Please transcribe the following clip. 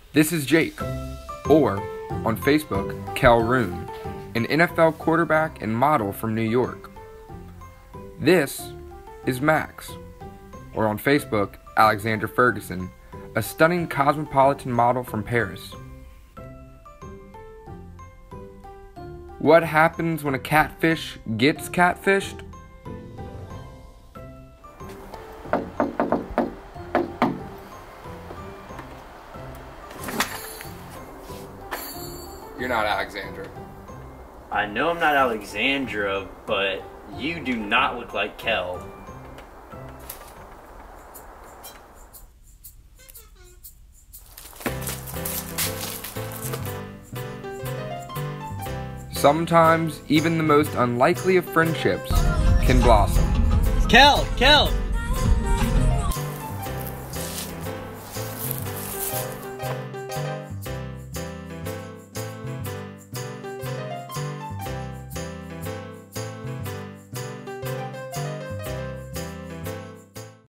This is Jake, or on Facebook, Kel Roon, an NFL quarterback and model from New York. This is Max, or on Facebook, Alexander Ferguson, a stunning cosmopolitan model from Paris. What happens when a catfish gets catfished? You're not Alexandra. I know I'm not Alexandra, but you do not look like Kel. Sometimes even the most unlikely of friendships can blossom. Kel!